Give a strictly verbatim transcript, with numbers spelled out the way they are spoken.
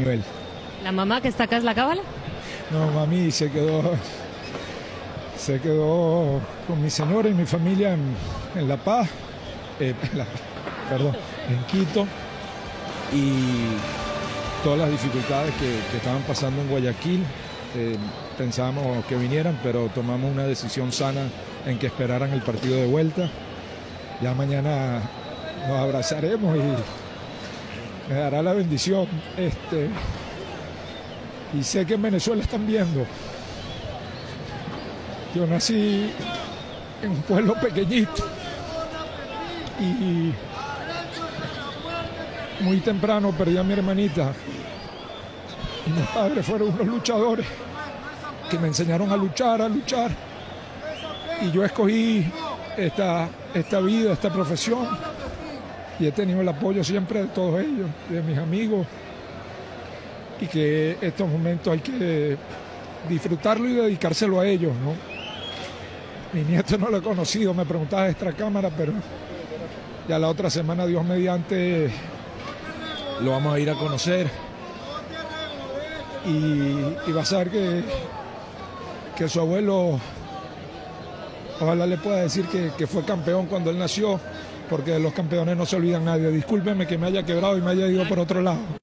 nivel. ¿La mamá que está acá es la cábala? No, mami se quedó, se quedó con mi señora y mi familia en, en La Paz, eh, en La, perdón, en Quito, y todas las dificultades que, que estaban pasando en Guayaquil. Eh, pensábamos que vinieran, pero tomamos una decisión sana en que esperaran el partido de vuelta. Ya mañana nos abrazaremos y me dará la bendición. Este, y sé que en Venezuela están viendo. Yo nací en un pueblo pequeñito y muy temprano perdí a mi hermanita. Y mis padres fueron unos luchadores que me enseñaron a luchar, a luchar. Y yo escogí esta, esta vida, esta profesión. Y he tenido el apoyo siempre de todos ellos, de mis amigos. Y que estos momentos hay que disfrutarlo y dedicárselo a ellos, ¿no? Mi nieto no lo he conocido, me preguntaba extra cámara, pero ya la otra semana, Dios mediante, lo vamos a ir a conocer. Y, y va a saber que, que su abuelo, ojalá le pueda decir que, que fue campeón cuando él nació, porque de los campeones no se olvidan nadie. Discúlpeme que me haya quebrado y me haya ido por otro lado.